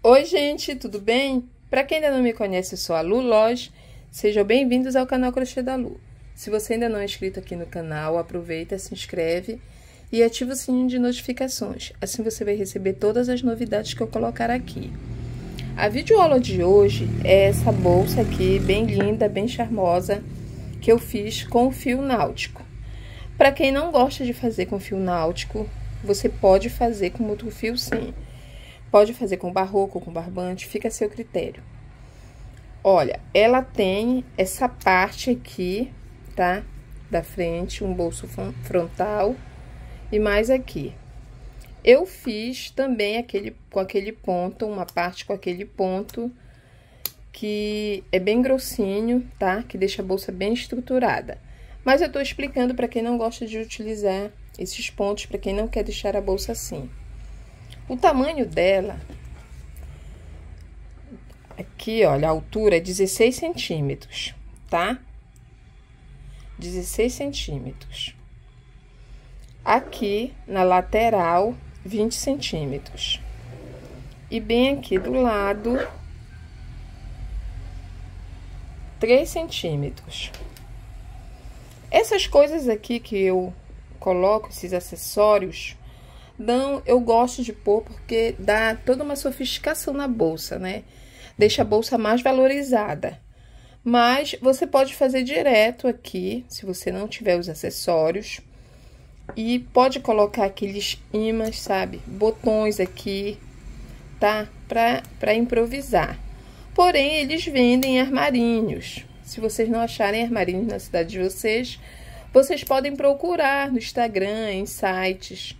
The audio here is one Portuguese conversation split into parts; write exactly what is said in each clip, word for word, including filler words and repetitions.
Oi, gente, tudo bem? Para quem ainda não me conhece, eu sou a Lu Lodge. Sejam bem-vindos ao canal Crochê da Lu. Se você ainda não é inscrito aqui no canal, aproveita, se inscreve e ativa o sininho de notificações. Assim você vai receber todas as novidades que eu colocar aqui. A videoaula de hoje é essa bolsa aqui, bem linda, bem charmosa, que eu fiz com fio náutico. Para quem não gosta de fazer com fio náutico, você pode fazer com outro fio sim. Pode fazer com barroco, com barbante, fica a seu critério. Olha, ela tem essa parte aqui, tá? Da frente, um bolso frontal e mais aqui. Eu fiz também aquele, com aquele ponto, uma parte com aquele ponto que é bem grossinho, tá? Que deixa a bolsa bem estruturada. Mas eu tô explicando para quem não gosta de utilizar esses pontos, para quem não quer deixar a bolsa assim. O tamanho dela, aqui, olha, a altura é dezesseis centímetros, tá? dezesseis centímetros. Aqui, na lateral, vinte centímetros. E bem aqui do lado, três centímetros. Essas coisas aqui que eu coloco, esses acessórios, Não, eu gosto de pôr porque dá toda uma sofisticação na bolsa, né? Deixa a bolsa mais valorizada. Mas você pode fazer direto aqui, se você não tiver os acessórios. E pode colocar aqueles ímãs, sabe? Botões aqui, tá? Pra, pra improvisar. Porém, eles vendem armarinhos. Se vocês não acharem armarinhos na cidade de vocês, vocês podem procurar no Instagram, em sites.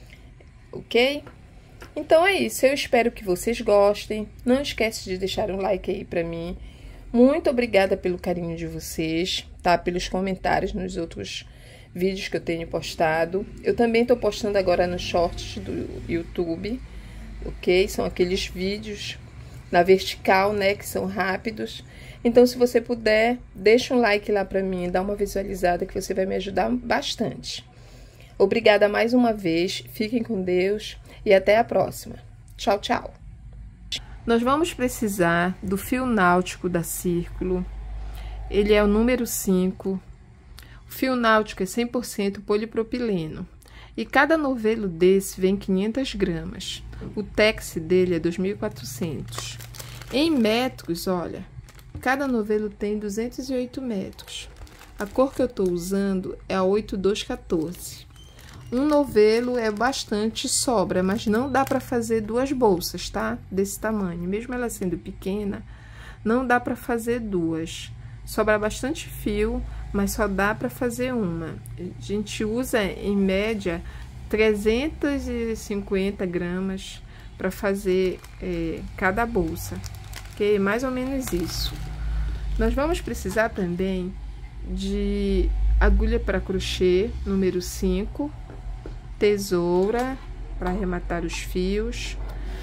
Ok? Então é isso, eu espero que vocês gostem. Não esquece de deixar um like aí pra mim. Muito obrigada pelo carinho de vocês, tá? Pelos comentários nos outros vídeos que eu tenho postado. Eu também tô postando agora nos shorts do YouTube, ok? São aqueles vídeos na vertical, né? Que são rápidos. Então, se você puder, deixa um like lá pra mim, dá uma visualizada que você vai me ajudar bastante. Obrigada mais uma vez, fiquem com Deus e até a próxima. Tchau, tchau. Nós vamos precisar do fio náutico da Círculo, ele é o número cinco. O fio náutico é cem por cento polipropileno e cada novelo desse vem quinhentas gramas. O tex dele é dois mil e quatrocentos. Em metros, olha, cada novelo tem duzentos e oito metros. A cor que eu tô usando é a oito dois quatorze. Um novelo é bastante sobra, mas não dá para fazer duas bolsas, tá? Desse tamanho. Mesmo ela sendo pequena, não dá para fazer duas. Sobra bastante fio, mas só dá para fazer uma. A gente usa, em média, trezentas e cinquenta gramas para fazer é, cada bolsa. Ok? Mais ou menos isso. Nós vamos precisar também de agulha para crochê, número cinco. Tesoura para arrematar os fios,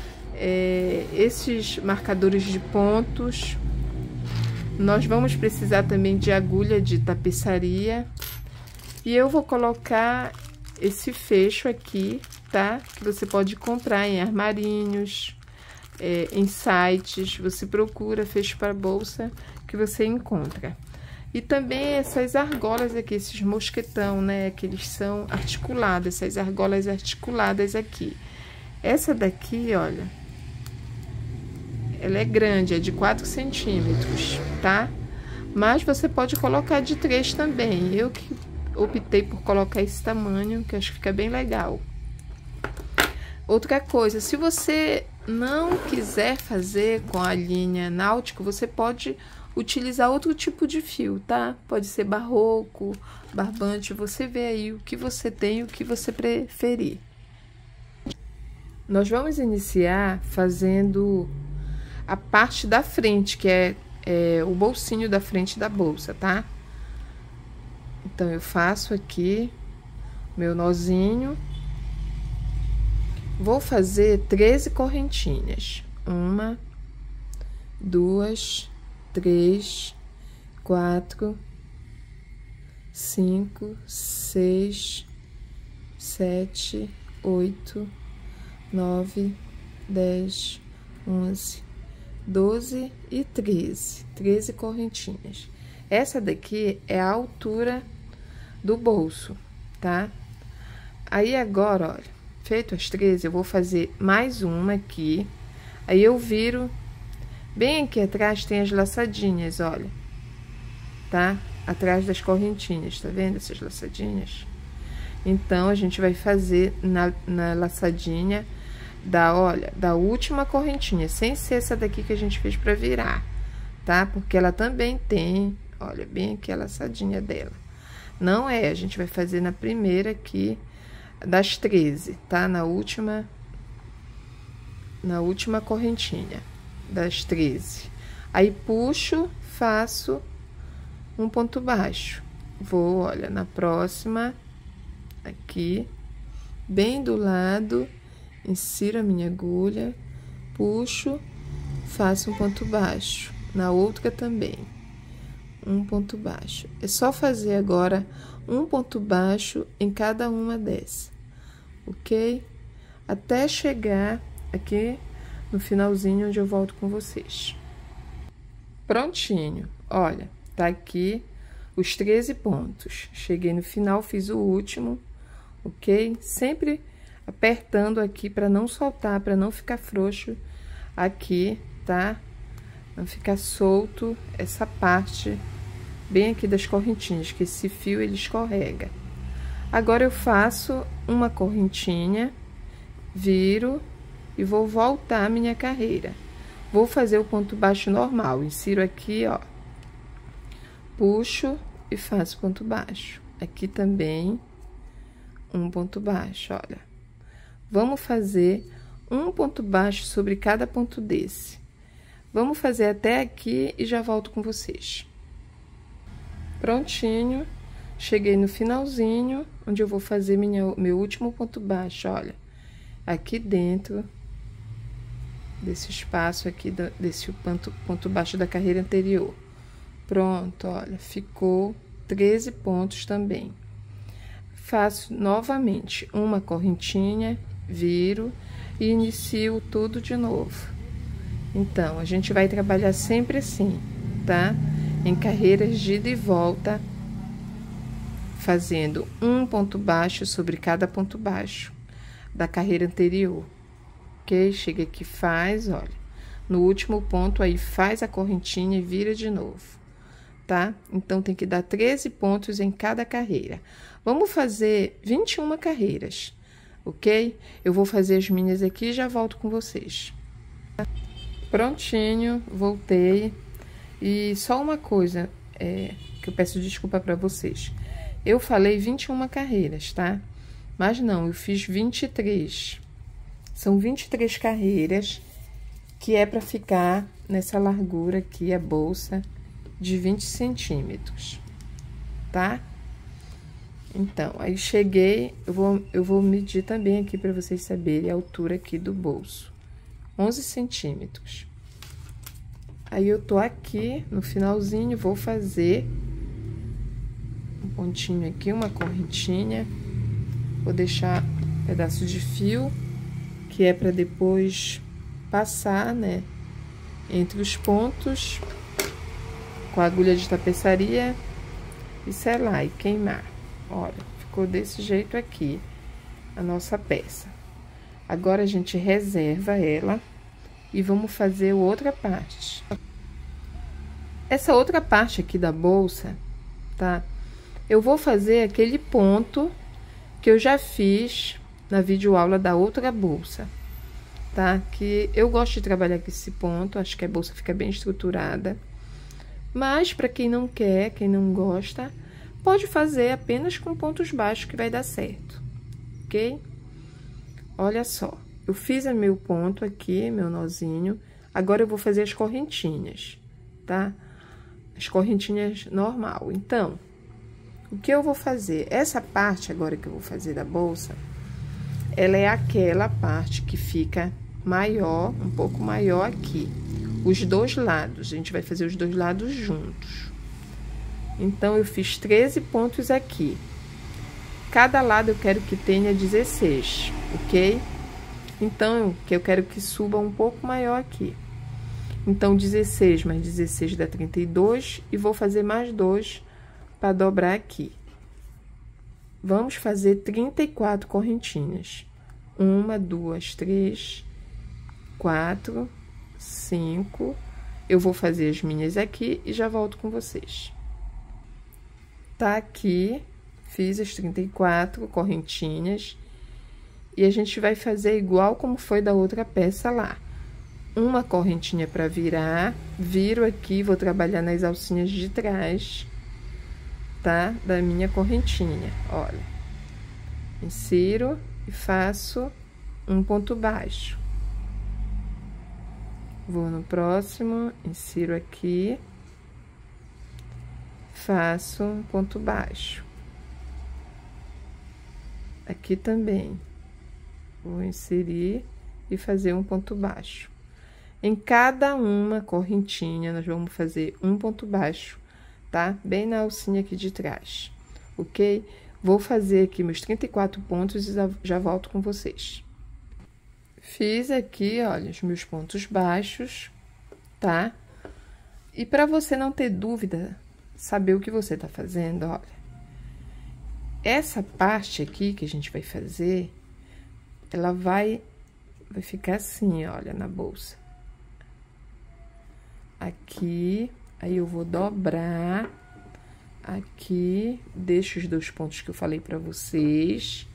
é, esses marcadores de pontos. Nós vamos precisar também de agulha de tapeçaria e eu vou colocar esse fecho aqui, tá? Que você pode comprar em armarinhos, é, em sites, você procura fecho para bolsa que você encontra. E também essas argolas aqui, esses mosquetão, né? Que eles são articulados, essas argolas articuladas aqui. Essa daqui, olha, ela é grande, é de quatro centímetros, tá? Mas você pode colocar de três também. Eu que optei por colocar esse tamanho, que eu acho que fica bem legal. Outra coisa, se você não quiser fazer com a linha náutico, você pode utilizar outro tipo de fio, tá? Pode ser barroco, barbante, você vê aí o que você tem, o que você preferir. Nós vamos iniciar fazendo a parte da frente, que é, é o bolsinho da frente da bolsa, tá? Então, eu faço aqui meu nozinho. Vou fazer treze correntinhas. Uma, duas, três, quatro, cinco, seis, sete, oito, nove, dez, onze, doze e treze. treze correntinhas. Essa daqui é a altura do bolso, tá? Aí, agora, olha, feito as treze, eu vou fazer mais uma aqui. Aí, eu viro, bem aqui atrás tem as laçadinhas, olha, tá? Atrás das correntinhas, tá vendo essas laçadinhas? Então, a gente vai fazer na, na laçadinha da, olha, da última correntinha, sem ser essa daqui que a gente fez pra virar, tá? Porque ela também tem, olha, bem aqui a laçadinha dela. Não é, a gente vai fazer na primeira aqui das treze, tá? Na última, na última correntinha das treze. Aí, puxo, faço um ponto baixo. Vou, olha, na próxima, aqui, bem do lado, insiro a minha agulha, puxo, faço um ponto baixo. Na outra também, um ponto baixo. É só fazer agora um ponto baixo em cada uma dessas, ok? Até chegar aqui no finalzinho, onde eu volto com vocês. Prontinho, olha, tá aqui os treze pontos. Cheguei no final, fiz o último, ok? Sempre apertando aqui para não soltar, para não ficar frouxo aqui, tá? Não ficar solto essa parte bem aqui das correntinhas, que esse fio ele escorrega. Agora, eu faço uma correntinha, viro e vou voltar a minha carreira. Vou fazer o ponto baixo normal, insiro aqui, ó, puxo e faço ponto baixo. Aqui também, um ponto baixo, olha. Vamos fazer um ponto baixo sobre cada ponto desse. Vamos fazer até aqui e já volto com vocês. Prontinho, cheguei no finalzinho, onde eu vou fazer minha, meu último ponto baixo, olha. Aqui dentro desse espaço aqui, desse ponto, ponto baixo da carreira anterior. Pronto, olha, ficou treze pontos também. Faço novamente uma correntinha, viro e inicio tudo de novo. Então, a gente vai trabalhar sempre assim, tá? Em carreiras de ida e volta, fazendo um ponto baixo sobre cada ponto baixo da carreira anterior, ok? Chega aqui, faz, olha, no último ponto aí, faz a correntinha e vira de novo, tá? Então, tem que dar treze pontos em cada carreira. Vamos fazer vinte e uma carreiras, ok? Eu vou fazer as minhas aqui e já volto com vocês. Prontinho, voltei. E só uma coisa, é, que eu peço desculpa para vocês. Eu falei vinte e uma carreiras, tá? Mas não, eu fiz vinte e três. São vinte e três carreiras, que é para ficar nessa largura aqui, a bolsa, de vinte centímetros, tá? Então, aí cheguei, eu vou, eu vou medir também aqui para vocês saberem a altura aqui do bolso. onze centímetros. Aí, eu tô aqui no finalzinho, vou fazer um pontinho aqui, uma correntinha. Vou deixar um pedaço de fio, que é para depois passar, né, entre os pontos, com a agulha de tapeçaria e selar e queimar. Olha, ficou desse jeito aqui a nossa peça. Agora, a gente reserva ela e vamos fazer outra parte. Essa outra parte aqui da bolsa, tá? Eu vou fazer aquele ponto que eu já fiz na videoaula da outra bolsa, tá? Que eu gosto de trabalhar com esse ponto, acho que a bolsa fica bem estruturada. Mas, para quem não quer, quem não gosta, pode fazer apenas com pontos baixos que vai dar certo, ok? Olha só. Eu fiz o meu ponto aqui, meu nozinho. Agora, eu vou fazer as correntinhas, tá? As correntinhas normal. Então, o que eu vou fazer? Essa parte agora que eu vou fazer da bolsa, ela é aquela parte que fica maior, um pouco maior aqui. Os dois lados, a gente vai fazer os dois lados juntos. Então, eu fiz treze pontos aqui. Cada lado eu quero que tenha dezesseis, ok? Então, que eu quero que suba um pouco maior aqui. Então, dezesseis mais dezesseis dá trinta e dois, e vou fazer mais dois para dobrar aqui. Vamos fazer trinta e quatro correntinhas. Uma, duas, três, quatro, cinco. Eu vou fazer as minhas aqui e já volto com vocês. Tá aqui, fiz as trinta e quatro correntinhas. E a gente vai fazer igual como foi da outra peça lá. Uma correntinha para virar, viro aqui, vou trabalhar nas alcinhas de trás, tá? Da minha correntinha, olha. Insiro e faço um ponto baixo. Vou no próximo, insiro aqui, faço um ponto baixo. Aqui também, vou inserir e fazer um ponto baixo. Em cada uma correntinha, nós vamos fazer um ponto baixo, tá? Bem na alcinha aqui de trás, ok? Vou fazer aqui meus trinta e quatro pontos e já volto com vocês. Fiz aqui, olha, os meus pontos baixos, tá? E para você não ter dúvida, saber o que você tá fazendo, olha. Essa parte aqui que a gente vai fazer, ela vai, vai ficar assim, olha, na bolsa. Aqui, aí eu vou dobrar aqui, deixo os dois pontos que eu falei pra vocês.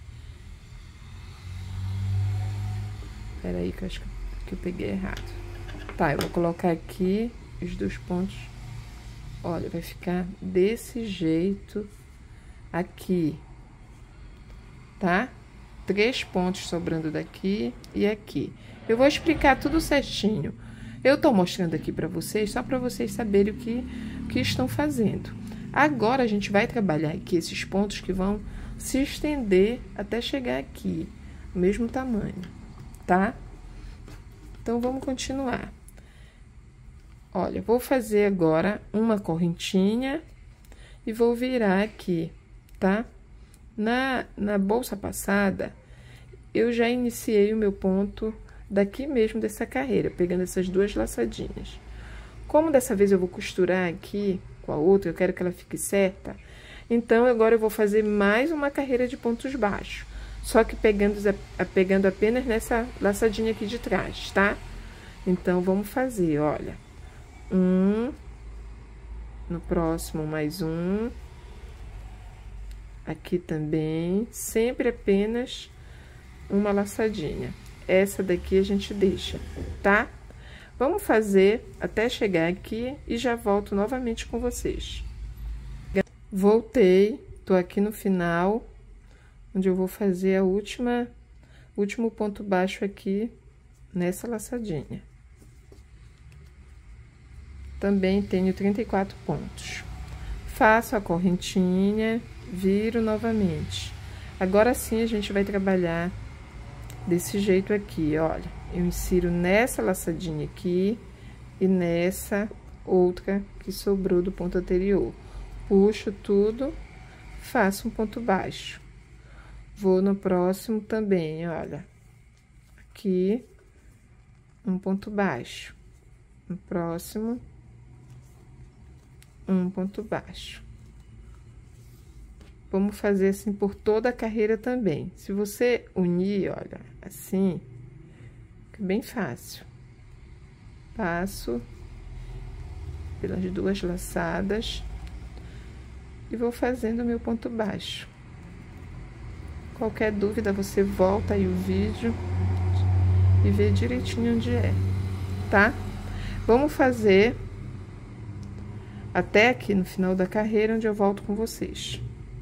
Peraí, que eu acho que eu peguei errado. Tá, eu vou colocar aqui os dois pontos. Olha, vai ficar desse jeito aqui, tá? Três pontos sobrando daqui e aqui. Eu vou explicar tudo certinho. Eu tô mostrando aqui pra vocês, só pra vocês saberem o que, o que estão fazendo. Agora, a gente vai trabalhar aqui esses pontos que vão se estender até chegar aqui, o mesmo tamanho, tá? Então, vamos continuar. Olha, vou fazer agora uma correntinha e vou virar aqui, tá? Na, na bolsa passada, eu já iniciei o meu ponto daqui mesmo dessa carreira, pegando essas duas laçadinhas. Como dessa vez eu vou costurar aqui com a outra, eu quero que ela fique certa, então agora eu vou fazer mais uma carreira de pontos baixos, só que pegando, pegando apenas nessa laçadinha aqui de trás, tá? Então, vamos fazer, olha, um, no próximo mais um, aqui também, sempre apenas uma laçadinha. Essa daqui a gente deixa, tá? Vamos fazer até chegar aqui e já volto novamente com vocês. Voltei, tô aqui no final, onde eu vou fazer a última, último ponto baixo aqui nessa laçadinha. Também tenho trinta e quatro pontos. Faço a correntinha, viro novamente. Agora sim a gente vai trabalhar desse jeito aqui, olha. Eu insiro nessa laçadinha aqui e nessa outra que sobrou do ponto anterior. Puxo tudo, faço um ponto baixo. Vou no próximo também, olha. Aqui, um ponto baixo. No próximo, um ponto baixo. Vamos fazer assim por toda a carreira também. Se você unir, olha, assim, fica bem fácil. Passo pelas duas laçadas e vou fazendo o meu ponto baixo. Qualquer dúvida, você volta aí o vídeo e vê direitinho onde é, tá? Vamos fazer até aqui no final da carreira, onde eu volto com vocês.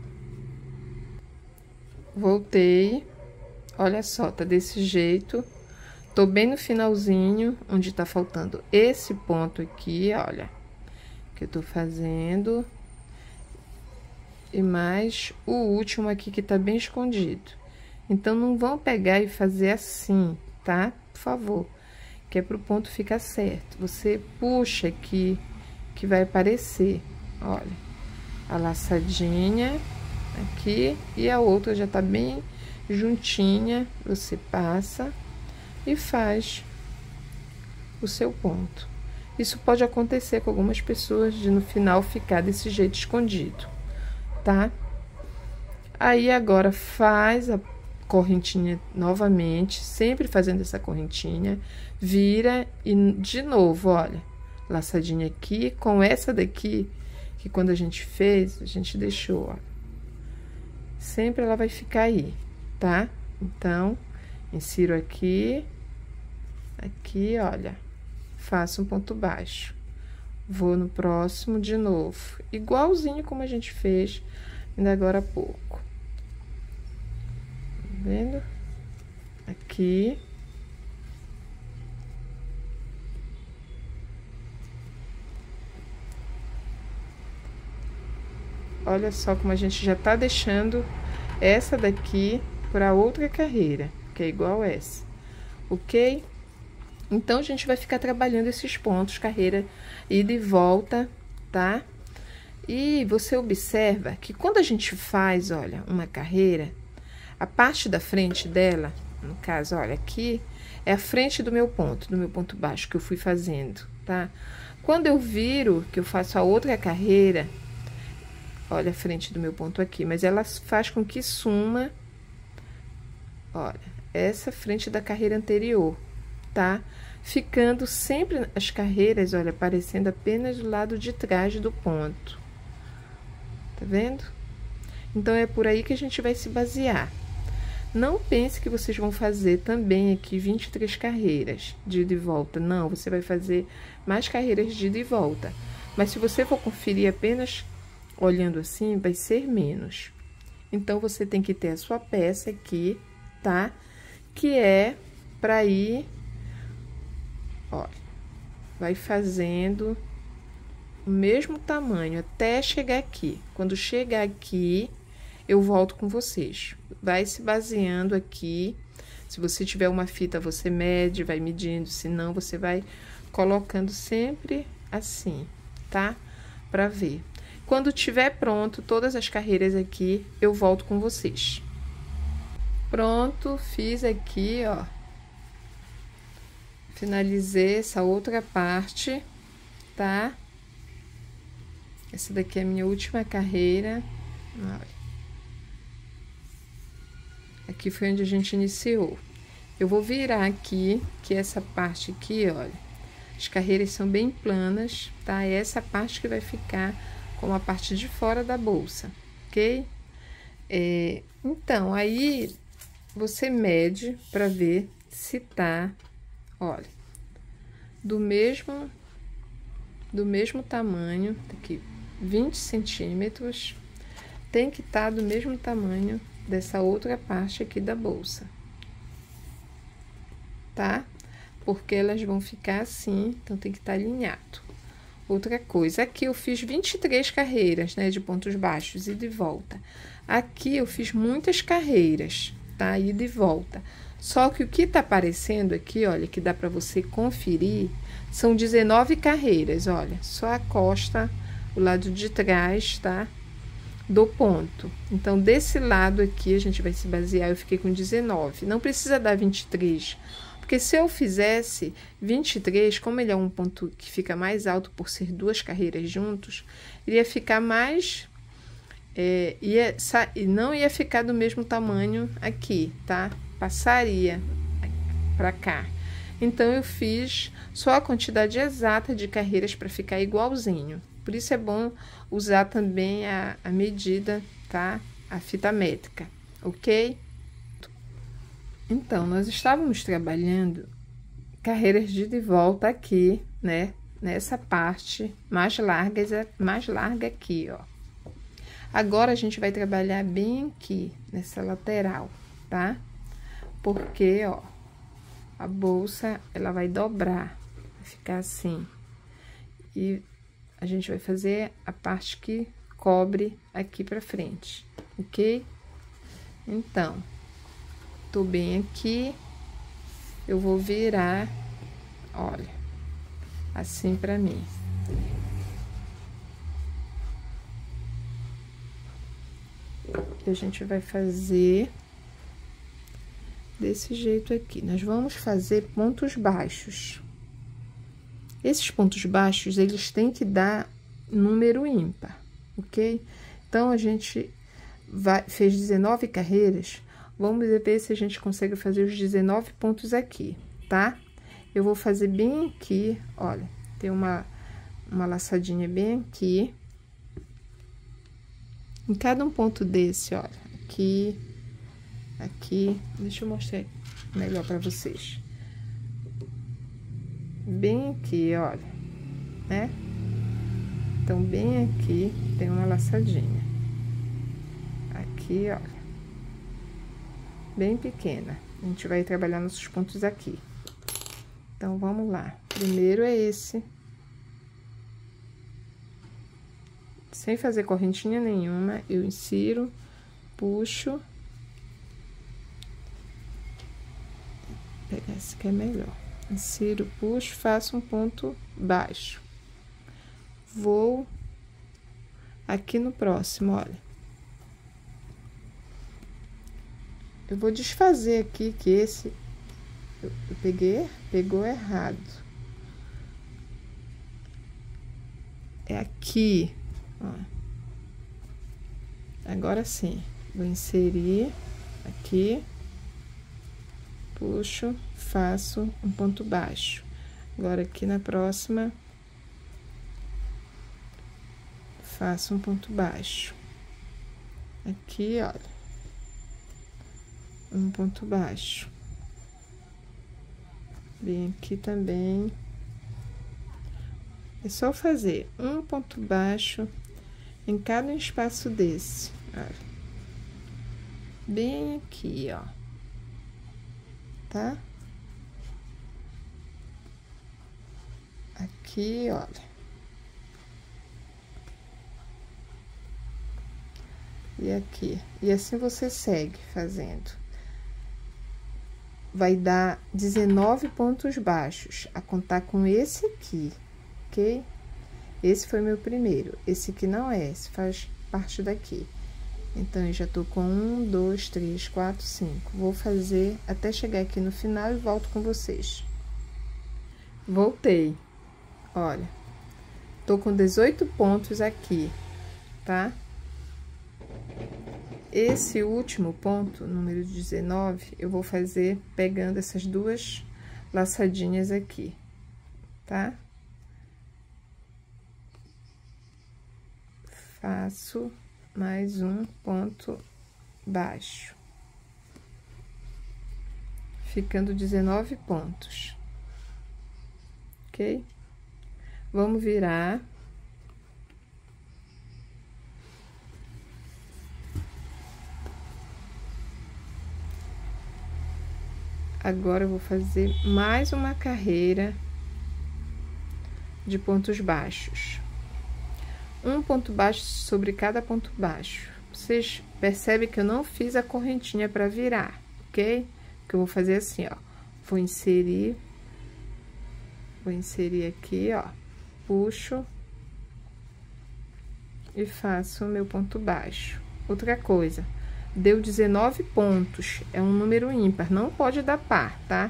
Voltei, olha só, tá desse jeito. Tô bem no finalzinho, onde tá faltando esse ponto aqui, olha, que eu tô fazendo. E mais o último aqui, que tá bem escondido. Então, não vão pegar e fazer assim, tá? Por favor, que é pro ponto ficar certo. Você puxa aqui, que vai aparecer, olha, a laçadinha aqui, e a outra já tá bem juntinha, você passa e faz o seu ponto. Isso pode acontecer com algumas pessoas de no final ficar desse jeito escondido, tá? Aí agora faz a correntinha novamente, sempre fazendo essa correntinha, vira e de novo, olha, laçadinha aqui com essa daqui, que quando a gente fez, a gente deixou, ó. Sempre ela vai ficar aí, tá? Então, insiro aqui, aqui, olha, faço um ponto baixo. Vou no próximo de novo, igualzinho como a gente fez ainda agora há pouco. Tá vendo? Aqui. Olha só como a gente já tá deixando essa daqui para outra carreira, que é igual essa, ok? Então, a gente vai ficar trabalhando esses pontos, carreira ida e volta, tá? E você observa que quando a gente faz, olha, uma carreira, a parte da frente dela, no caso, olha, aqui, é a frente do meu ponto, do meu ponto baixo que eu fui fazendo, tá? Quando eu viro, que eu faço a outra carreira, olha a frente do meu ponto aqui, mas ela faz com que suma, olha, essa frente da carreira anterior, tá? Ficando sempre as carreiras, olha, aparecendo apenas do lado de trás do ponto. Tá vendo? Então, é por aí que a gente vai se basear. Não pense que vocês vão fazer também aqui vinte e três carreiras de ida e volta. Não, você vai fazer mais carreiras de ida e volta. Mas se você for conferir apenas olhando assim, vai ser menos. Então, você tem que ter a sua peça aqui, tá? Que é para ir, olha, vai fazendo o mesmo tamanho até chegar aqui. Quando chegar aqui, eu volto com vocês. Vai se baseando aqui. Se você tiver uma fita, você mede, vai medindo. Se não, você vai colocando sempre assim, tá? Pra ver. Quando tiver pronto todas as carreiras aqui, eu volto com vocês. Pronto, fiz aqui, ó. Finalizei essa outra parte, tá? Essa daqui é a minha última carreira. Olha. Aqui foi onde a gente iniciou. Eu vou virar aqui, que essa parte aqui, olha, as carreiras são bem planas, tá? É essa parte que vai ficar com a parte de fora da bolsa, ok? É, então, aí você mede para ver se tá, olha, do mesmo, do mesmo tamanho, aqui, vinte centímetros, tem que estar do mesmo tamanho dessa outra parte aqui da bolsa, tá? Porque elas vão ficar assim, então tem que estar alinhado. Outra coisa, aqui eu fiz vinte e três carreiras, né, de pontos baixos, ida e volta. Aqui eu fiz muitas carreiras, tá? Ida e volta. Só que o que tá aparecendo aqui, olha, que dá pra você conferir, são dezenove carreiras, olha, só a costa, o lado de trás, tá? Do ponto. Então, desse lado aqui, a gente vai se basear, eu fiquei com dezenove. Não precisa dar vinte e três, porque se eu fizesse vinte e três, como ele é um ponto que fica mais alto por ser duas carreiras juntos, iria ficar mais... É, ia, não ia ficar do mesmo tamanho aqui, tá? Passaria pra cá. Então, eu fiz só a quantidade exata de carreiras para ficar igualzinho. Por isso, é bom usar também a, a medida, tá? A fita métrica, ok? Então, nós estávamos trabalhando carreiras de ida e volta aqui, né? Nessa parte mais larga, mais larga aqui, ó. Agora, a gente vai trabalhar bem aqui, nessa lateral, tá? Porque, ó, a bolsa, ela vai dobrar, vai ficar assim. E a gente vai fazer a parte que cobre aqui pra frente, ok? Então, tô bem aqui, eu vou virar, olha, assim pra mim. E a gente vai fazer desse jeito aqui. Nós vamos fazer pontos baixos. Esses pontos baixos, eles têm que dar número ímpar, ok? Então, a gente vai, fez dezenove carreiras, vamos ver se a gente consegue fazer os dezenove pontos aqui, tá? Eu vou fazer bem aqui, olha, tem uma, uma laçadinha bem aqui. Em cada um ponto desse, olha, aqui, aqui, deixa eu mostrar melhor pra vocês. Bem aqui, olha, né? Então, bem aqui tem uma laçadinha. Aqui, olha. Bem pequena. A gente vai trabalhar nossos pontos aqui. Então, vamos lá. Primeiro é esse. Sem fazer correntinha nenhuma, eu insiro, puxo. Vou pegar esse que é melhor. Insiro, puxo, faço um ponto baixo. Vou aqui no próximo, olha. Eu vou desfazer aqui, que esse eu, eu peguei, pegou errado. É aqui, ó. Agora sim, vou inserir aqui, puxo, faço um ponto baixo. Agora, aqui na próxima, faço um ponto baixo. Aqui, olha, um ponto baixo. Bem aqui também. É só fazer um ponto baixo em cada espaço desse, olha. Bem aqui, ó. Tá? Aqui, olha. E aqui. E assim você segue fazendo. Vai dar dezenove pontos baixos, a contar com esse aqui, ok? Esse foi meu primeiro. Esse aqui não é, esse faz parte daqui. Então, eu já tô com um, dois, três, quatro, cinco. Vou fazer até chegar aqui no final e volto com vocês. Voltei. Olha, tô com dezoito pontos aqui, tá? Esse último ponto, número dezenove, eu vou fazer pegando essas duas laçadinhas aqui, tá? Faço mais um ponto baixo, ficando dezenove pontos, ok? Vamos virar. Agora, eu vou fazer mais uma carreira de pontos baixos. Um ponto baixo sobre cada ponto baixo. Vocês percebem que eu não fiz a correntinha para virar, ok? Que eu vou fazer assim, ó. Vou inserir, vou inserir aqui, ó. Puxo e faço o meu ponto baixo. Outra coisa, deu dezenove pontos, é um número ímpar, não pode dar par, tá?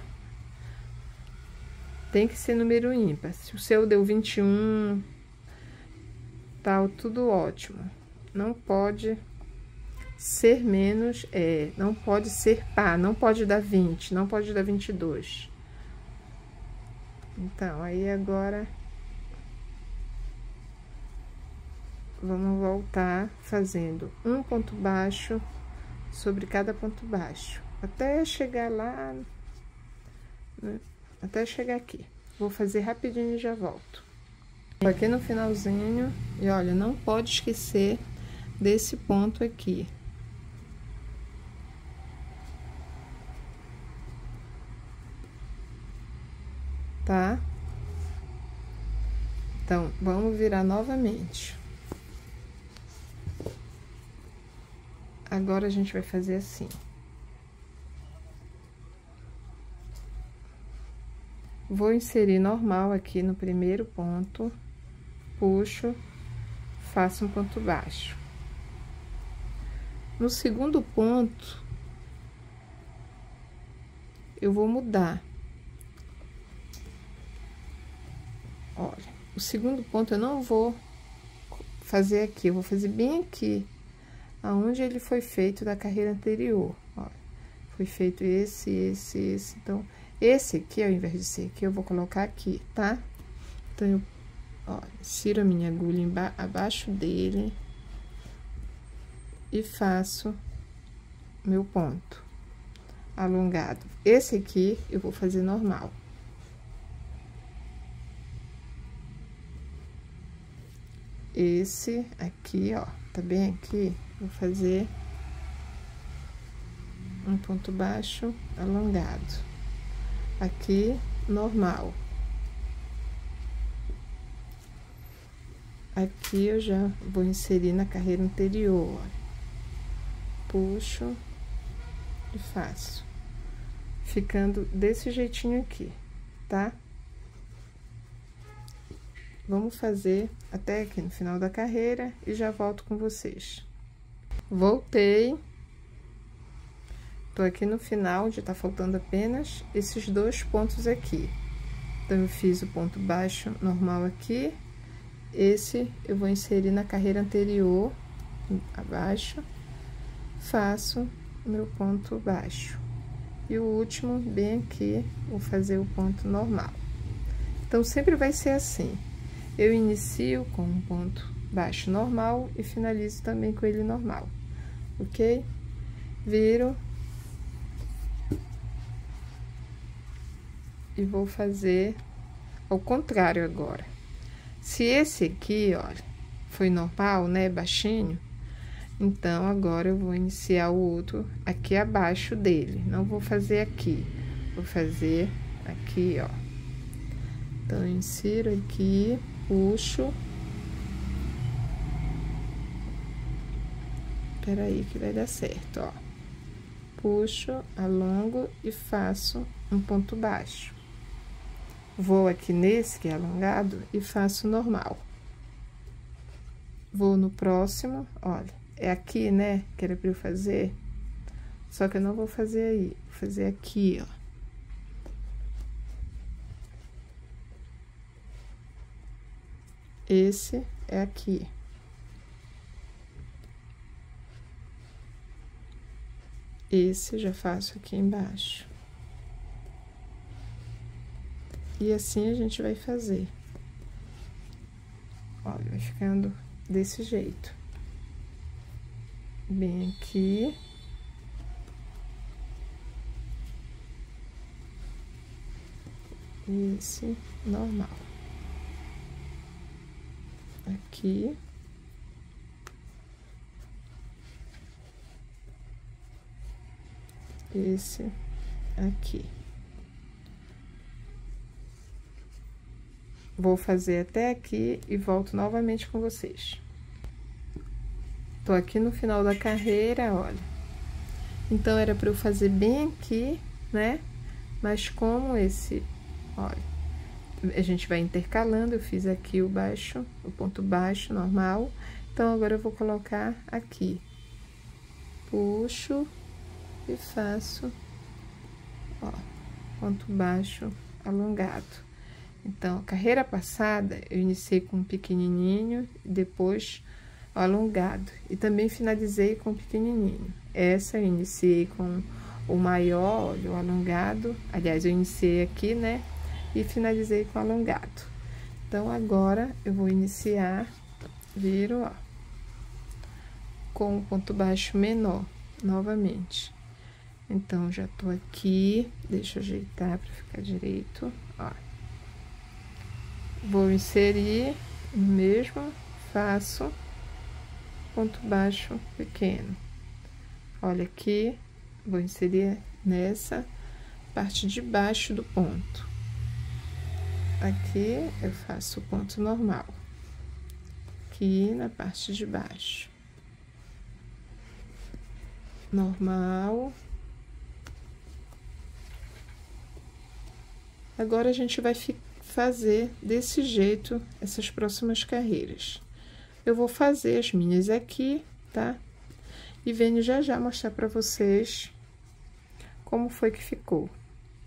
Tem que ser número ímpar. Se o seu deu vinte e um, tal, tudo ótimo. Não pode ser menos, é, não pode ser par, não pode dar vinte, não pode dar vinte e dois. Então, aí agora, vamos voltar fazendo um ponto baixo sobre cada ponto baixo, até chegar lá, né? Até chegar aqui. Vou fazer rapidinho e já volto. Aqui no finalzinho, e olha, não pode esquecer desse ponto aqui. Tá? Então, vamos virar novamente. Agora, a gente vai fazer assim. Vou inserir normal aqui no primeiro ponto, puxo, faço um ponto baixo. No segundo ponto, eu vou mudar. Olha, o segundo ponto eu não vou fazer aqui, eu vou fazer bem aqui, aonde ele foi feito da carreira anterior. Olha, foi feito esse, esse, esse. Então, esse aqui, ao invés de ser aqui, eu vou colocar aqui, tá? Então, eu, ó, insiro a minha agulha abaixo dele e faço meu ponto alongado. Esse aqui eu vou fazer normal. Esse aqui, ó, tá bem aqui? Vou fazer um ponto baixo alongado. Aqui, normal. Aqui eu já vou inserir na carreira anterior, ó. Puxo e faço. Ficando desse jeitinho aqui, tá? Vamos fazer até aqui no final da carreira e já volto com vocês. Voltei. Tô aqui no final, onde tá faltando apenas esses dois pontos aqui. Então, eu fiz o ponto baixo normal aqui. Esse eu vou inserir na carreira anterior, abaixo. Faço o meu ponto baixo. E o último, bem aqui, vou fazer o ponto normal. Então, sempre vai ser assim. Eu inicio com um ponto baixo normal e finalizo também com ele normal, ok? Viro. E vou fazer ao contrário agora. Se esse aqui, olha, foi normal, né, baixinho, então agora eu vou iniciar o outro aqui abaixo dele. Não vou fazer aqui, vou fazer aqui, ó. Então, eu insiro aqui, puxo. Espera aí que vai dar certo, ó. Puxo, alongo e faço um ponto baixo. Vou aqui nesse que é alongado e faço normal. Vou no próximo, olha, é aqui, né, que era pra eu fazer, só que eu não vou fazer aí, vou fazer aqui, ó. Esse é aqui. Esse já faço aqui embaixo. E assim a gente vai fazer. Olha, vai ficando desse jeito. Bem aqui. Esse normal. Aqui. Esse aqui. Vou fazer até aqui e volto novamente com vocês. Tô aqui no final da carreira, olha. Então, era pra eu fazer bem aqui, né? Mas como esse, olha, a gente vai intercalando, eu fiz aqui o baixo, o ponto baixo normal. Então, agora eu vou colocar aqui. Puxo e faço, ó, ponto baixo alongado. Então, a carreira passada, eu iniciei com um pequenininho, depois o alongado. E também finalizei com o pequenininho. Essa eu iniciei com o maior, o alongado. Aliás, eu iniciei aqui, né? E finalizei com o alongado. Então, agora, eu vou iniciar, viro, ó, com o ponto baixo menor, novamente. Então, já tô aqui, deixa eu ajeitar pra ficar direito, ó. Vou inserir no mesmo, faço ponto baixo pequeno. Olha aqui, vou inserir nessa parte de baixo do ponto. Aqui, eu faço o ponto normal. Aqui, na parte de baixo. Normal. Agora, a gente vai fazer desse jeito essas próximas carreiras. Eu vou fazer as minhas aqui, tá? E venho já já mostrar pra vocês como foi que ficou.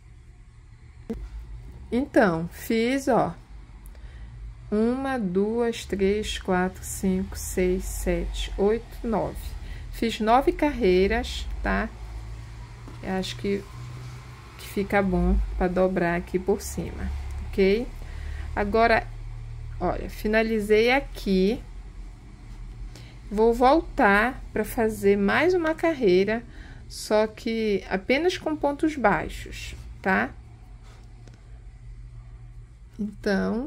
Então, fiz, ó, uma, duas, três, quatro, cinco, seis, sete, oito, nove. Fiz nove carreiras, tá? Eu acho que, que fica bom para dobrar aqui por cima, ok? Agora, olha, finalizei aqui. Vou voltar para fazer mais uma carreira, só que apenas com pontos baixos, tá? Então,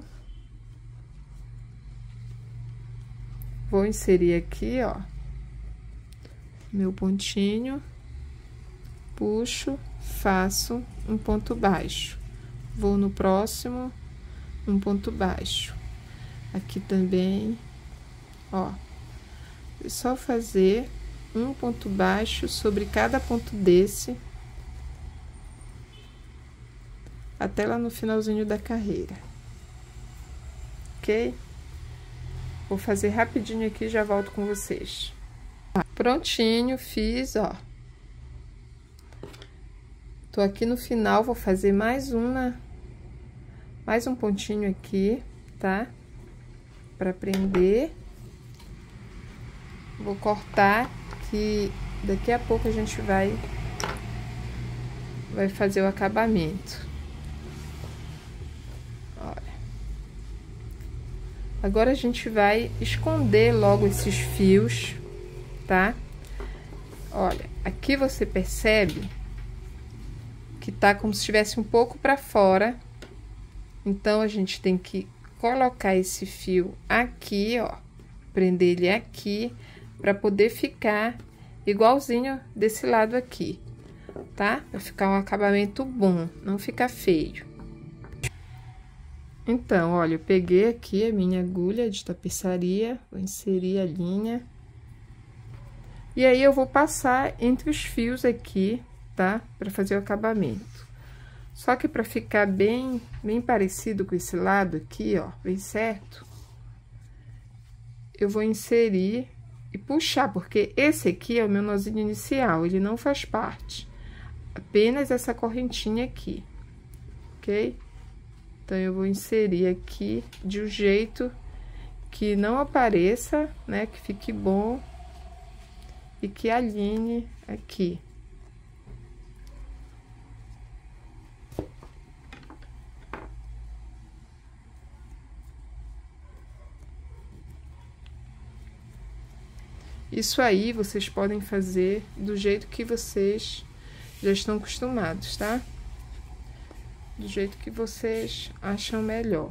vou inserir aqui, ó, meu pontinho, puxo, faço um ponto baixo, vou no próximo, um ponto baixo, aqui também, ó, é só fazer um ponto baixo sobre cada ponto desse, até lá no finalzinho da carreira, ok? Vou fazer rapidinho aqui e já volto com vocês. Prontinho, fiz, ó. Tô aqui no final, vou fazer mais uma, mais um pontinho aqui, tá? Pra prender. Vou cortar, que daqui a pouco a gente vai, vai fazer o acabamento. Agora, a gente vai esconder logo esses fios, tá? Olha, aqui você percebe que tá como se estivesse um pouco pra fora. Então, a gente tem que colocar esse fio aqui, ó. Prender ele aqui, pra poder ficar igualzinho desse lado aqui, tá? Vai ficar um acabamento bom, não fica feio. Então, olha, eu peguei aqui a minha agulha de tapeçaria, vou inserir a linha. E aí, eu vou passar entre os fios aqui, tá? Pra fazer o acabamento. Só que pra ficar bem, bem parecido com esse lado aqui, ó, bem certo, eu vou inserir e puxar, porque esse aqui é o meu nozinho inicial, ele não faz parte. Apenas essa correntinha aqui, ok? Então, eu vou inserir aqui de um jeito que não apareça, né? Que fique bom e que alinhe aqui. Isso aí, vocês podem fazer do jeito que vocês já estão acostumados, tá? Do jeito que vocês acham melhor.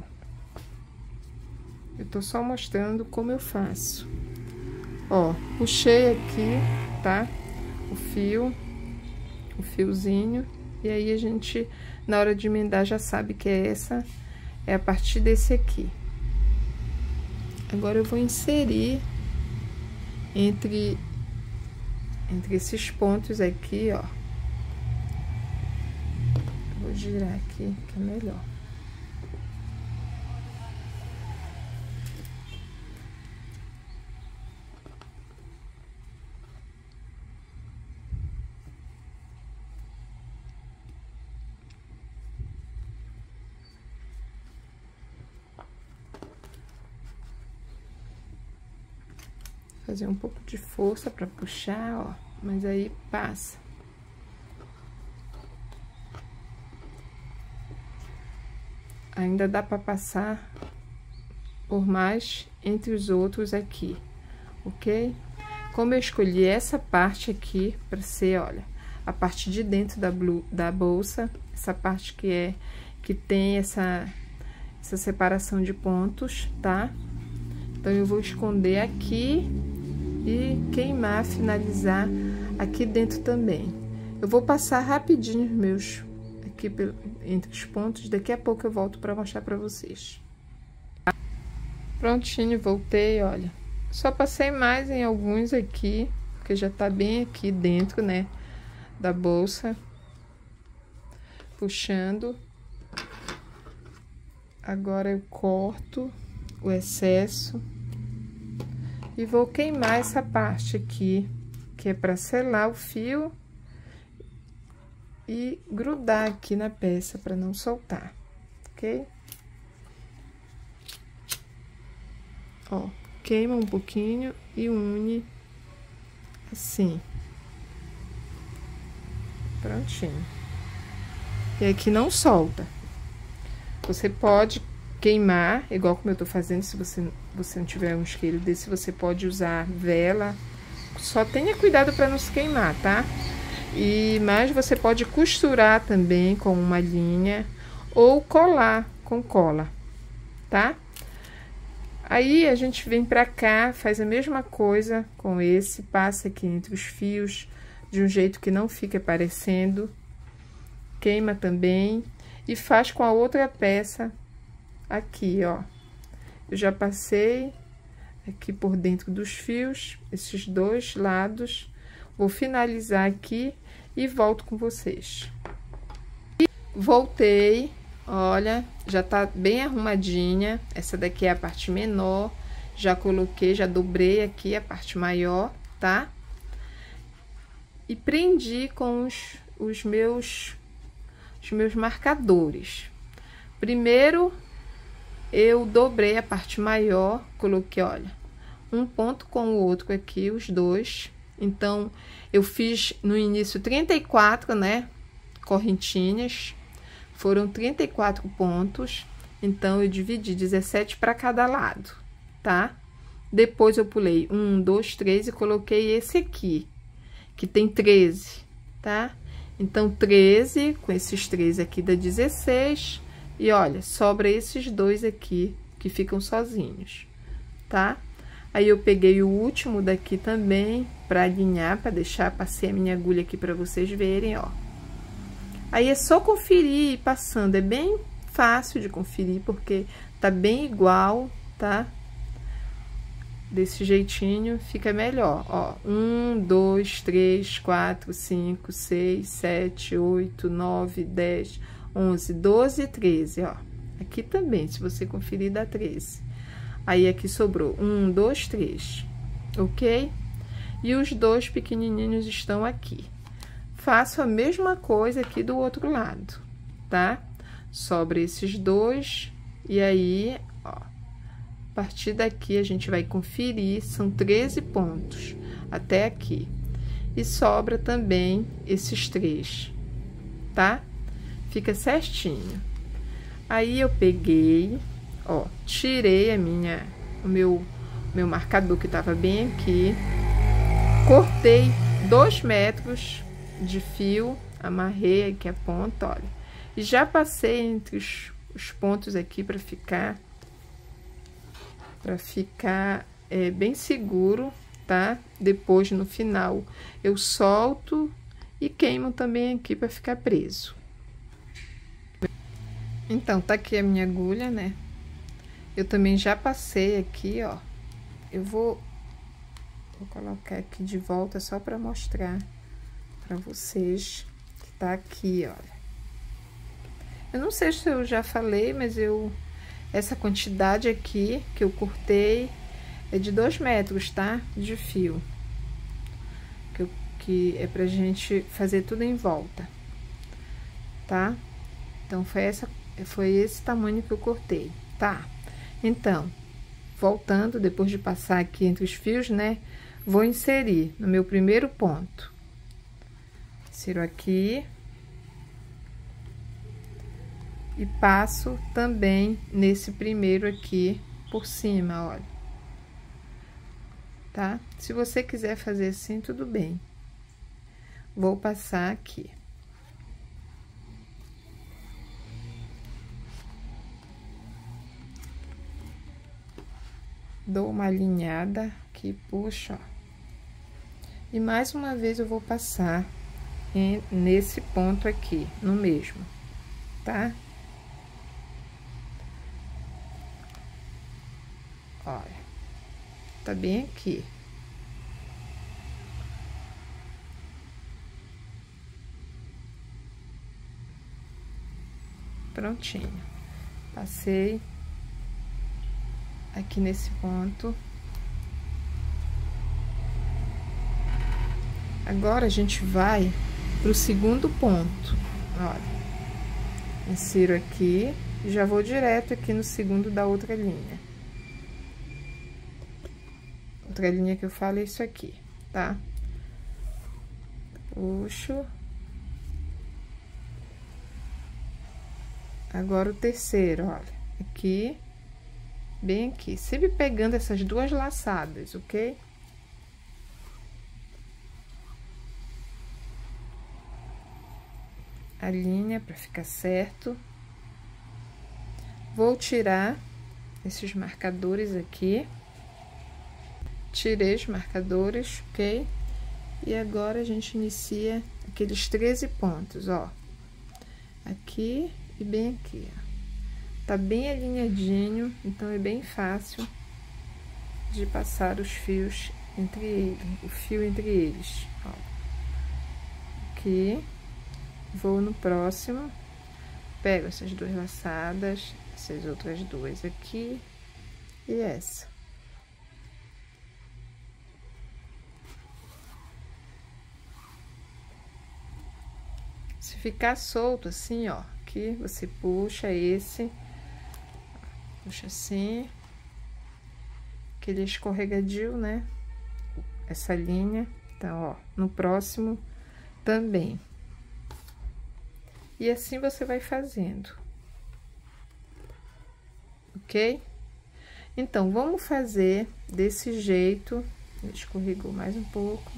Eu tô só mostrando como eu faço. Ó, puxei aqui, tá? O fio, o fiozinho. E aí, a gente, na hora de emendar, já sabe que é essa, é a partir desse aqui. Agora, eu vou inserir entre, entre esses pontos aqui, ó. Vou girar aqui, que é melhor. Fazer um pouco de força pra puxar, ó, mas aí passa. Ainda dá para passar por mais entre os outros aqui, ok? Como eu escolhi essa parte aqui para ser, olha, a parte de dentro da, blu, da bolsa, essa parte que é, que tem essa, essa separação de pontos, tá? Então, eu vou esconder aqui e queimar, finalizar aqui dentro também. Eu vou passar rapidinho os meus aqui entre os pontos, daqui a pouco eu volto para mostrar para vocês. Prontinho, voltei, olha. Só passei mais em alguns aqui, porque já tá bem aqui dentro, né, da bolsa. Puxando. Agora eu corto o excesso e vou queimar essa parte aqui, que é para selar o fio e grudar aqui na peça para não soltar, ok? Ó, queima um pouquinho e une assim. Prontinho. E aqui não solta. Você pode queimar, igual como eu tô fazendo, se você, você não tiver um isqueiro desse, você pode usar vela. Só tenha cuidado para não se queimar, tá? E mas você pode costurar também com uma linha ou colar com cola, tá? Aí a gente vem pra cá, faz a mesma coisa com esse, passa aqui entre os fios de um jeito que não fique aparecendo, queima também e faz com a outra peça aqui, ó. Eu já passei aqui por dentro dos fios, esses dois lados, vou finalizar aqui e volto com vocês. Voltei. Olha, já tá bem arrumadinha. Essa daqui é a parte menor. Já coloquei, já dobrei aqui a parte maior, tá? E prendi com os, os meus os meus marcadores. Primeiro, eu dobrei a parte maior, coloquei, olha, um ponto com o outro aqui, os dois. Então, eu fiz no início trinta e quatro, né, correntinhas. Foram trinta e quatro pontos, então eu dividi dezessete para cada lado, tá? Depois eu pulei um, dois, três e coloquei esse aqui, que tem treze, tá? Então, treze, com esses três aqui dá dezesseis, e olha, sobra esses dois aqui, que ficam sozinhos, tá? Aí, eu peguei o último daqui também, para alinhar, para deixar, passei a minha agulha aqui para vocês verem, ó. Aí, é só conferir e passando, é bem fácil de conferir, porque tá bem igual, tá? Desse jeitinho, fica melhor, ó. Um, dois, três, quatro, cinco, seis, sete, oito, nove, dez, onze, doze, treze, ó. Aqui também, se você conferir, dá treze. Aí, aqui sobrou um, dois, três, ok? E os dois pequenininhos estão aqui. Faço a mesma coisa aqui do outro lado, tá? Sobra esses dois, e aí, ó, a partir daqui a gente vai conferir, são treze pontos até aqui. E sobra também esses três, tá? Fica certinho. Aí, eu peguei, ó, tirei a minha, o meu, meu marcador que tava bem aqui, cortei dois metros de fio, amarrei aqui a ponta, olha, e já passei entre os, os pontos aqui para ficar, para ficar é, bem seguro, tá? Depois, no final, eu solto e queimo também aqui para ficar preso. Então, tá aqui a minha agulha, né? Eu também já passei aqui, ó. Eu vou, vou colocar aqui de volta só para mostrar para vocês que tá aqui, olha. Eu não sei se eu já falei, mas eu essa quantidade aqui que eu cortei é de dois metros, tá? De fio. Que, eu, que é pra gente fazer tudo em volta, tá? Então, foi essa, foi esse tamanho que eu cortei, tá? Então, voltando, depois de passar aqui entre os fios, né? Vou inserir no meu primeiro ponto. Insiro aqui. E passo também nesse primeiro aqui por cima, olha. Tá? Se você quiser fazer assim, tudo bem. Vou passar aqui. Dou uma alinhada aqui, puxo, ó. E mais uma vez eu vou passar em, nesse ponto aqui, no mesmo, tá? Olha, tá bem aqui. Prontinho. Passei aqui nesse ponto. Agora, a gente vai pro segundo ponto. Olha, insiro aqui E já vou direto aqui no segundo da outra linha. Outra linha que eu falo é isso aqui, tá? Puxo. Agora o terceiro, olha, aqui, bem aqui, sempre pegando essas duas laçadas, ok? A linha para ficar certo. Vou tirar esses marcadores aqui. Tirei os marcadores, ok? E agora a gente inicia aqueles treze pontos, ó. Aqui e bem aqui, ó. Tá bem alinhadinho, então é bem fácil de passar os fios entre eles, o fio entre eles, ó. Aqui, vou no próximo, pego essas duas laçadas, essas outras duas aqui e essa. Se ficar solto assim, ó, aqui você puxa esse, puxa assim, aquele escorregadio, né? Essa linha, então, ó, no próximo também. E assim você vai fazendo, ok? Então, vamos fazer desse jeito. Escorregou mais um pouco.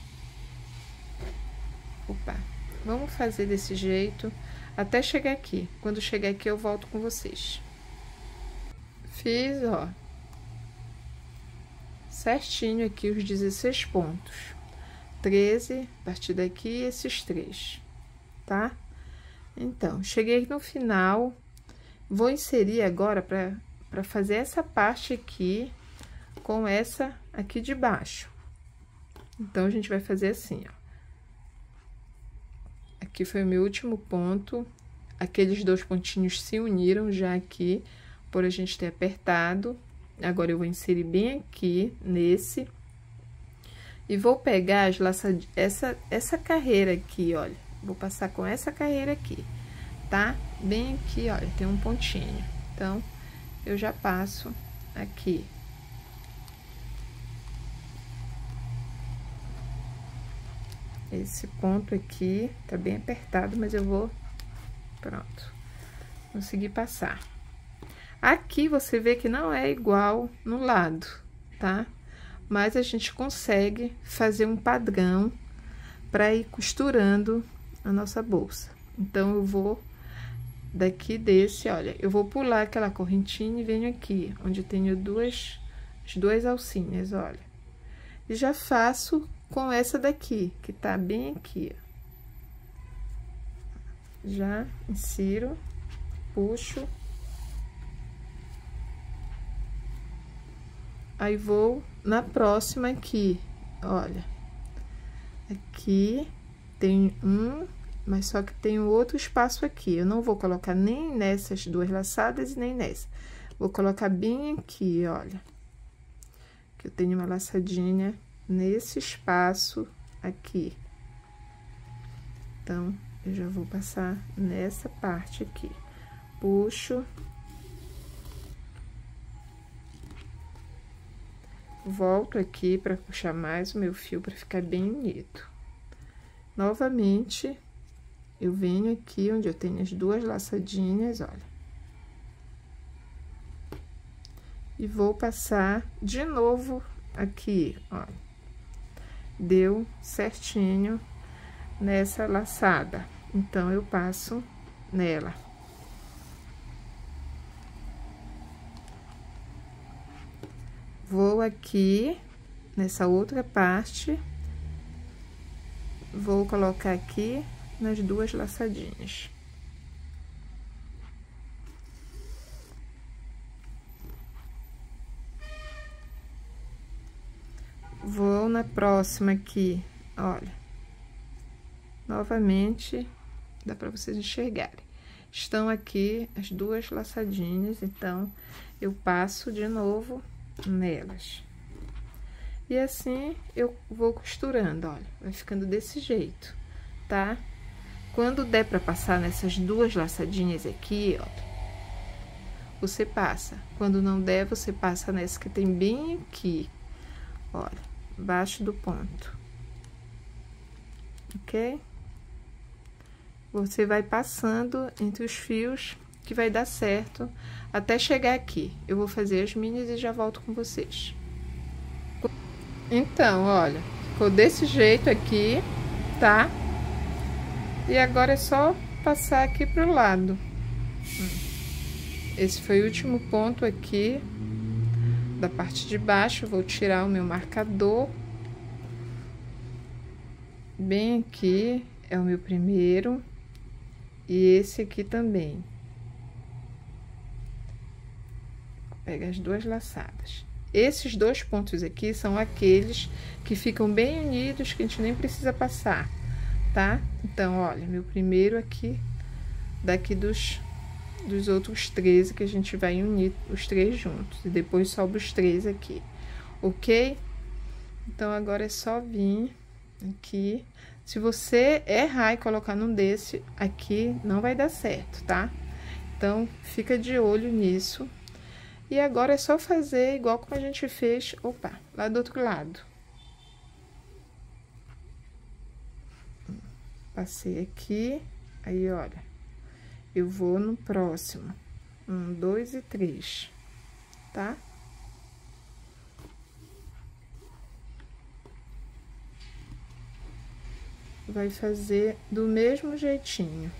Opa. Vamos fazer desse jeito até chegar aqui. Quando chegar aqui, eu volto com vocês. Fiz, ó, certinho aqui os dezesseis pontos. treze, a partir daqui, esses três, tá? Então, cheguei no final. Vou inserir agora para para fazer essa parte aqui com essa aqui de baixo. Então, a gente vai fazer assim, ó. Aqui foi o meu último ponto, aqueles dois pontinhos se uniram já aqui, por a gente ter apertado. Agora, eu vou inserir bem aqui, nesse, e vou pegar as laçadinhas, essa, essa carreira aqui, olha, vou passar com essa carreira aqui, tá? Bem aqui, olha, tem um pontinho, então, eu já passo aqui. Esse ponto aqui tá bem apertado, mas eu vou, pronto, consegui passar. Aqui você vê que não é igual no lado, tá? Mas a gente consegue fazer um padrão para ir costurando a nossa bolsa. Então, eu vou daqui desse, olha, eu vou pular aquela correntinha e venho aqui, onde tenho duas, as duas alcinhas, olha. E já faço com essa daqui, que tá bem aqui, ó. Já insiro, puxo. Aí, vou na próxima aqui, olha. Aqui tem um, mas só que tem outro espaço aqui. Eu não vou colocar nem nessas duas laçadas e nem nessa. Vou colocar bem aqui, olha. Que eu tenho uma laçadinha nesse espaço aqui. Então, eu já vou passar nessa parte aqui. Puxo. Volto aqui para puxar mais o meu fio para ficar bem unido. Novamente, eu venho aqui onde eu tenho as duas laçadinhas, olha. E vou passar de novo aqui, olha. Deu certinho nessa laçada, então eu passo nela. Vou aqui nessa outra parte, vou colocar aqui nas duas laçadinhas. Vou na próxima aqui, olha. Novamente, dá para vocês enxergarem. Estão aqui as duas laçadinhas, então, eu passo de novo nelas. E assim, eu vou costurando, olha, vai ficando desse jeito, tá? Quando der para passar nessas duas laçadinhas aqui, ó, você passa. Quando não der, você passa nessa que tem bem aqui, olha, embaixo do ponto, ok? Você vai passando entre os fios que vai dar certo até chegar aqui. Eu vou fazer as minhas e já volto com vocês. Então, olha, ficou desse jeito aqui, tá? E agora é só passar aqui pro lado. Esse foi o último ponto aqui da parte de baixo. Vou tirar o meu marcador. Bem aqui é o meu primeiro. E esse aqui também. Pega as duas laçadas. Esses dois pontos aqui são aqueles que ficam bem unidos, que a gente nem precisa passar, tá? Então, olha, meu primeiro aqui, daqui dos, dos outros treze, que a gente vai unir os três juntos. E depois sobra os três aqui, ok? Então, agora é só vir aqui. Se você errar e colocar num desse, aqui não vai dar certo, tá? Então, fica de olho nisso. E agora é só fazer igual como a gente fez, opa, lá do outro lado. Passei aqui, aí, olha, eu vou no próximo. Um, dois e três, tá? Vai fazer do mesmo jeitinho.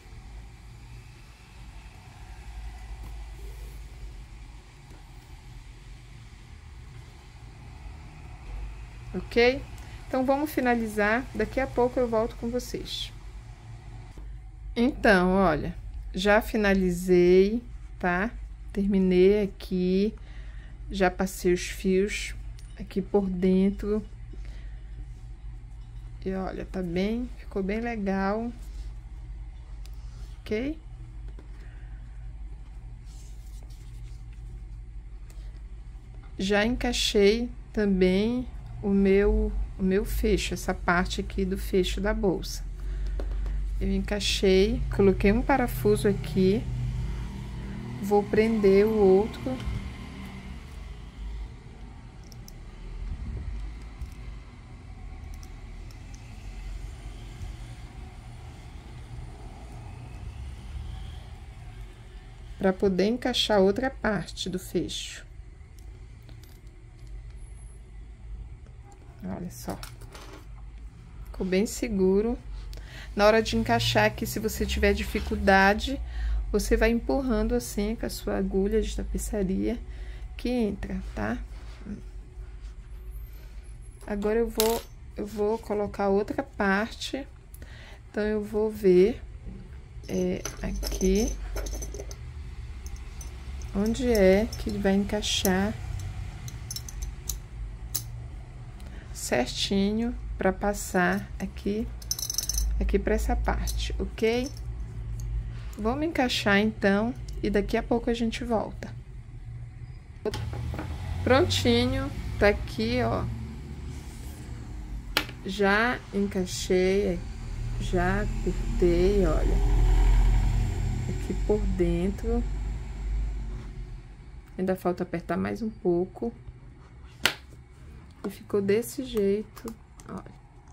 Ok? Então, vamos finalizar. Daqui a pouco eu volto com vocês. Então, olha, já finalizei, tá? Terminei aqui. Já passei os fios aqui por dentro. E olha, tá bem, ficou bem legal, ok? Já encaixei também o meu, o meu fecho, essa parte aqui do fecho da bolsa. Eu encaixei, coloquei um parafuso aqui, vou prender o outro. Para poder encaixar outra parte do fecho. Olha só. Ficou bem seguro. Na hora de encaixar aqui, se você tiver dificuldade, você vai empurrando assim com a sua agulha de tapeçaria que entra, tá? Agora eu vou, eu vou colocar outra parte. Então, eu vou ver é, aqui onde é que ele vai encaixar certinho para passar aqui, aqui para essa parte, ok? Vamos encaixar então e daqui a pouco a gente volta. Prontinho, tá aqui, ó. Já encaixei, já apertei, olha, aqui por dentro. Ainda falta apertar mais um pouco. E ficou desse jeito, olha,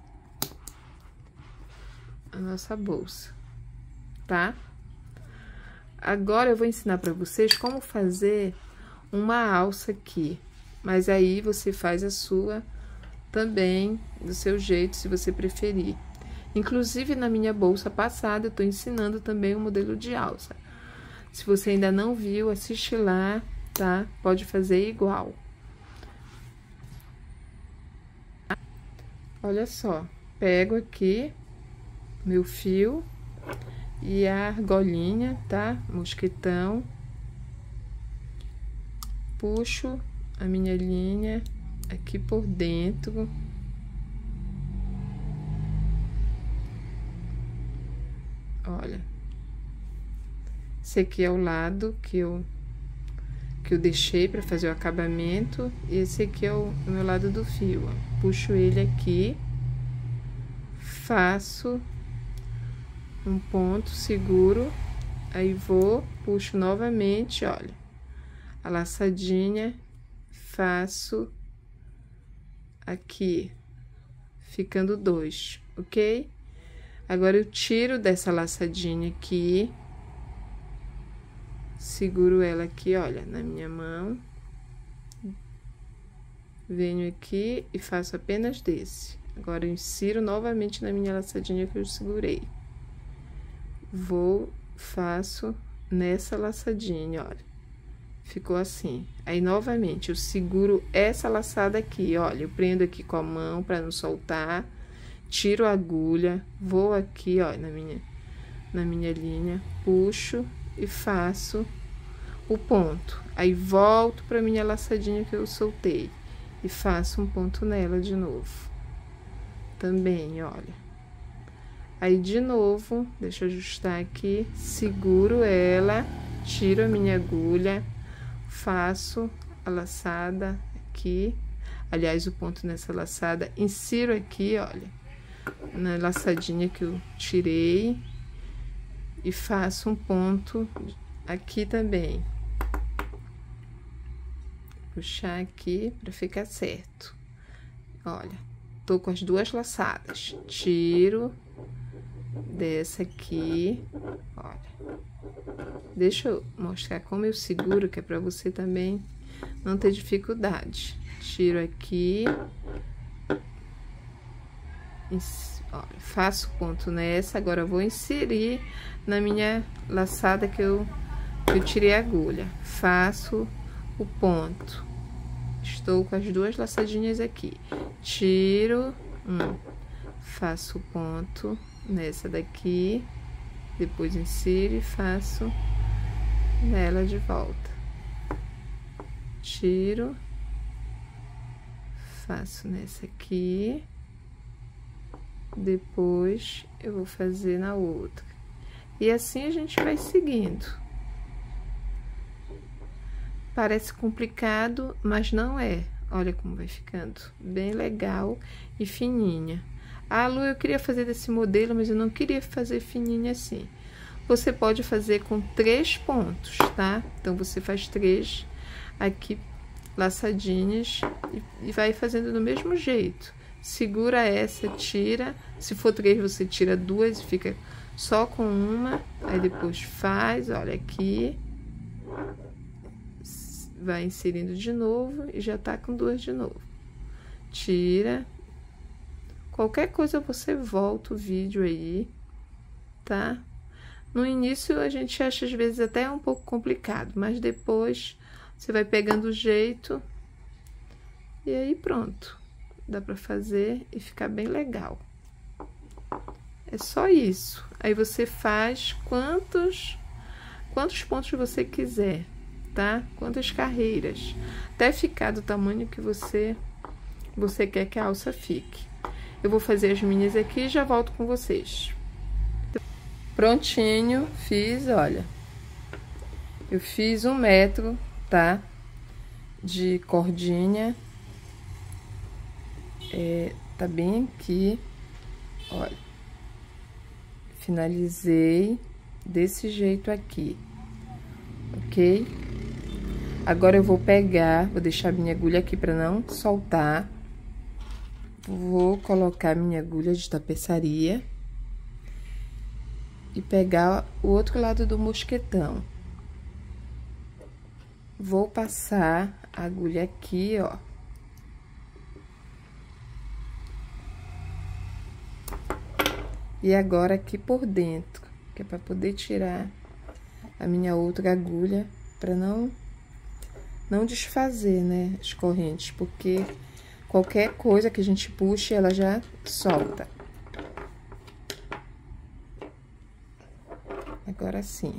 a nossa bolsa, tá? Agora eu vou ensinar pra vocês como fazer uma alça aqui. Mas aí você faz a sua também, do seu jeito, se você preferir. Inclusive, na minha bolsa passada, eu tô ensinando também o modelo de alça. Se você ainda não viu, assiste lá, tá? Pode fazer igual. Olha só, pego aqui meu fio e a argolinha, tá? Mosquetão. Puxo a minha linha aqui por dentro. Olha. Esse aqui é o lado que eu que eu deixei para fazer o acabamento, e esse aqui é o, o meu lado do fio, ó. Puxo ele aqui, faço um ponto seguro, aí vou, puxo novamente, olha, a laçadinha, faço aqui, ficando dois, ok? Agora, eu tiro dessa laçadinha aqui, seguro ela aqui, olha, na minha mão. Venho aqui e faço apenas desse. Agora, eu insiro novamente na minha laçadinha que eu segurei. Vou, faço nessa laçadinha, olha. Ficou assim. Aí, novamente, eu seguro essa laçada aqui, olha. Eu prendo aqui com a mão pra não soltar. Tiro a agulha, vou aqui, ó, na minha, na minha linha, puxo e faço o ponto. Aí, volto pra minha laçadinha que eu soltei e faço um ponto nela de novo. Também, olha. Aí, de novo, deixa eu ajustar aqui, seguro ela, tiro a minha agulha, faço a laçada aqui, aliás, o ponto nessa laçada, insiro aqui, olha, na laçadinha que eu tirei e faço um ponto aqui também. Puxar aqui pra ficar certo. Olha, tô com as duas laçadas. Tiro dessa aqui, olha. Deixa eu mostrar como eu seguro, que é pra você também não ter dificuldade. Tiro aqui. Olha, faço ponto nessa, agora eu vou inserir na minha laçada que eu, que eu tirei a agulha. Faço o ponto. Estou com as duas laçadinhas aqui. Tiro, um, faço o ponto nessa daqui, depois insiro e faço nela de volta. Tiro, faço nessa aqui. Depois, eu vou fazer na outra. E assim a gente vai seguindo. Parece complicado, mas não é. Olha como vai ficando. Bem legal e fininha. Ah, Lu, eu queria fazer desse modelo, mas eu não queria fazer fininha assim. Você pode fazer com três pontos, tá? Então, você faz três aqui, laçadinhas, e, e vai fazendo do mesmo jeito. Segura essa, tira. Se for três, você tira duas e fica só com uma. Aí, depois faz, olha aqui. Vai inserindo de novo e já tá com duas de novo. Tira. Qualquer coisa você volta o vídeo aí, tá? No início a gente acha às vezes até um pouco complicado, mas depois você vai pegando o jeito e aí pronto. Dá pra fazer e ficar bem legal. É só isso. Aí você faz quantos, quantos pontos você quiser, tá? Quantas carreiras. Até ficar do tamanho que você, você quer que a alça fique. Eu vou fazer as minhas aqui e já volto com vocês. Prontinho, fiz, olha. Eu fiz um metro, tá? De cordinha. É, tá bem aqui, olha. Finalizei desse jeito aqui, ok? Agora eu vou pegar, vou deixar minha agulha aqui pra não soltar. Vou colocar minha agulha de tapeçaria e pegar o outro lado do mosquetão. Vou passar a agulha aqui, ó. E agora aqui por dentro, que é para poder tirar a minha outra agulha, para não não desfazer, né, as correntes, porque qualquer coisa que a gente puxe, ela já solta. Agora sim.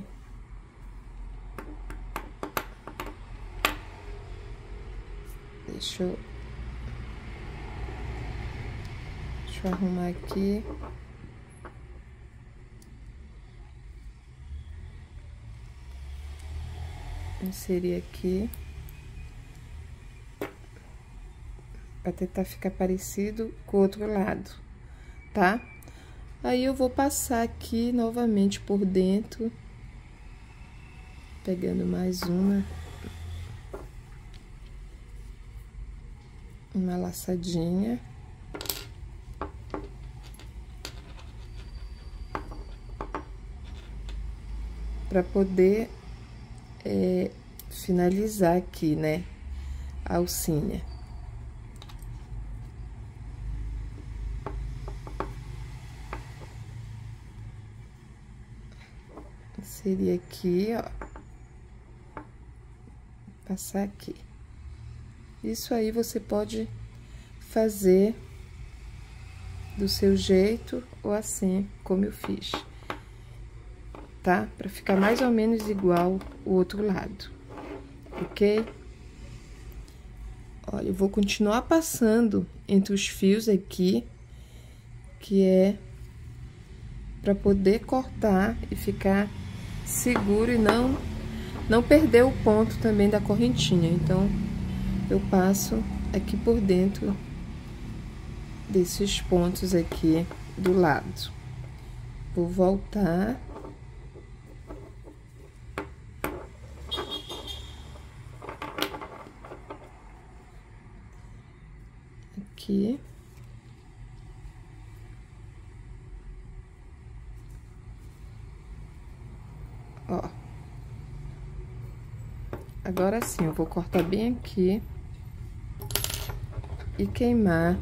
Deixa eu... Deixa eu arrumar aqui. Inserir aqui. Pra tentar ficar parecido com o outro lado, tá? Aí, eu vou passar aqui novamente por dentro. Pegando mais uma. uma laçadinha. Para poder é, finalizar aqui, né, a alcinha. Seria aqui, ó, passar aqui. Isso aí você pode fazer do seu jeito ou assim, como eu fiz, tá? Pra ficar mais ou menos igual o outro lado, ok? Olha, eu vou continuar passando entre os fios aqui, que é pra poder cortar e ficar seguro e não, não perder o ponto também da correntinha. Então, eu passo aqui por dentro desses pontos aqui do lado. Vou voltar. Aqui. Ó. Agora sim, eu vou cortar bem aqui e queimar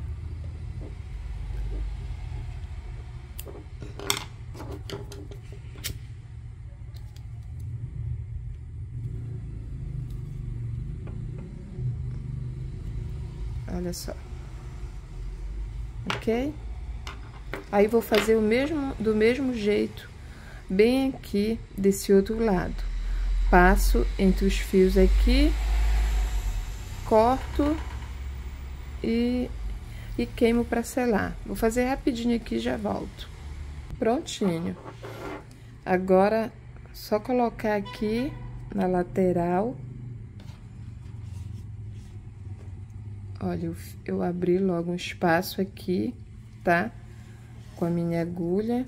olha só, ok? Aí vou fazer o mesmo do mesmo jeito bem aqui desse outro lado. Passo entre os fios aqui, corto e, e queimo para selar. Vou fazer rapidinho aqui e já volto. Prontinho. Agora, só colocar aqui na lateral. Olha, eu, eu abri logo um espaço aqui, tá? Com a minha agulha.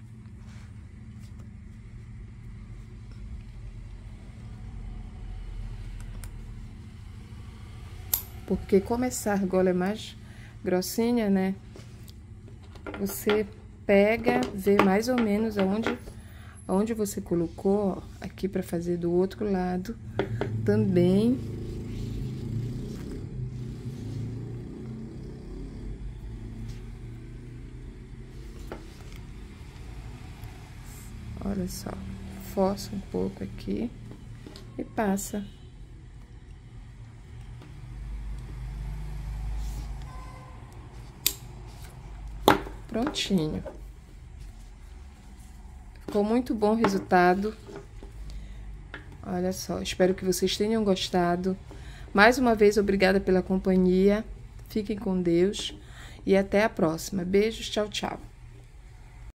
Porque como essa argola é mais grossinha, né? Você pega, vê mais ou menos aonde, aonde você colocou, ó, aqui pra fazer do outro lado também. Olha só, força um pouco aqui e passa. Prontinho. Ficou muito bom o resultado. Olha só, espero que vocês tenham gostado. Mais uma vez, obrigada pela companhia. Fiquem com Deus e até a próxima. Beijos, tchau, tchau.